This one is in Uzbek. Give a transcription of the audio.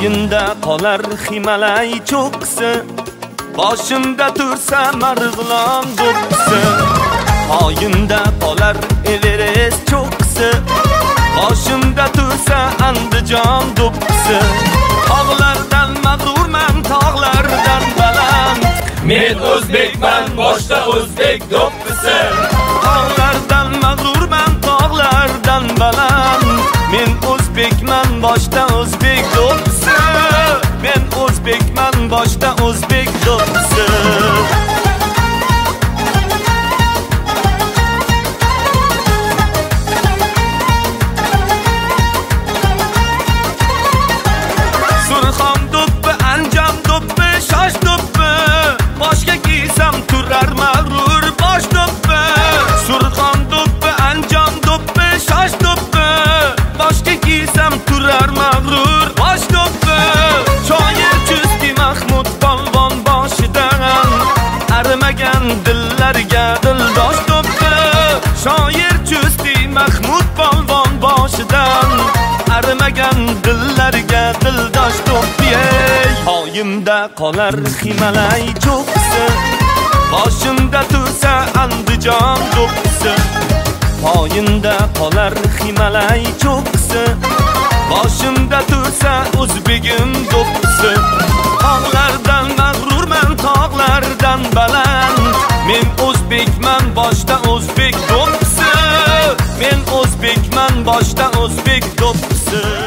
poyinda qolar Himalay cho'qqisi, boshimda tursa Marg'ilon do'ppisi. Poyinda qolar Everest cho'qqisi, boshimda tursa Andijon do'ppisi. Tog'lardan mag'rurman, tog'lardan baland, men o'zbekman, boshda o'zbek do'ppisi. Tog'lardan mag'rurman, tog'lardan baland, men o'zbekman, boshda o'zbek do'ppisi. Men o'zbekman, boshda o'zbek do'ppisi. Surxon do'ppi, Anjom do'ppi, Shosh do'ppi, boshga kiysam turar mag'rur bosh do'ppi. Surxon do'ppi, Anjom do'ppi, Shosh do'ppi, boshga kiysam turar mag'rur bosh do'ppi. Shoir Chusti Mahmud polvon boshidan arimagan dillarga dildosh do'ppi. Shoir Chusti Mahmud polvon boshidan arimagan dillarga dildosh do'ppi. Poyimda qolar Himalay cho'qqisi, boshimda tursa Andijon do'ppisi. Poyinda qolar Himalay cho'qqisi, boshimda tursa o'zbegim do'ppisi. Tog'lardan mag'rurman, tog'lardan baland, men o'zbekman, boshda o'zbek do'ppisi. Men o'zbekman, boshda o'zbek do'ppisi.